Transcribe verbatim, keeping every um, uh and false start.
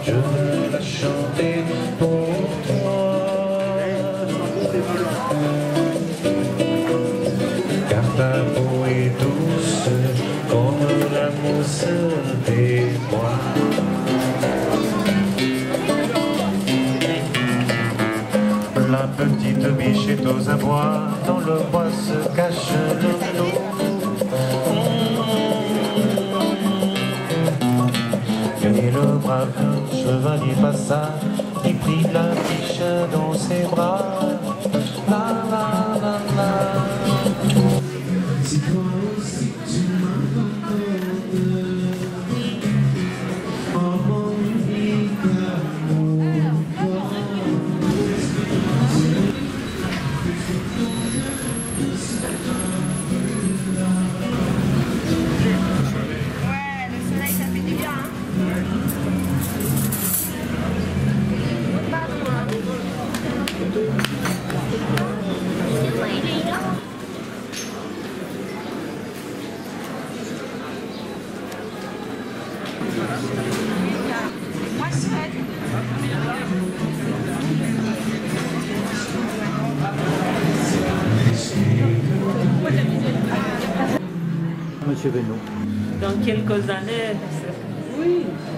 je veux la chanter pour toi. Car ta peau est douce comme la mousse des bois. La petite biche est aux abois, dans le bois se cache le loup. Et le brave chevalier passa, il prit la biche dans ses bras. La la la la. Si toi aussi tu m'abandonnes, oh mon unique amour, ouais, le soleil ça fait du bien, hein. Moi je souhaite. Monsieur Benoît. Dans quelques années, oui.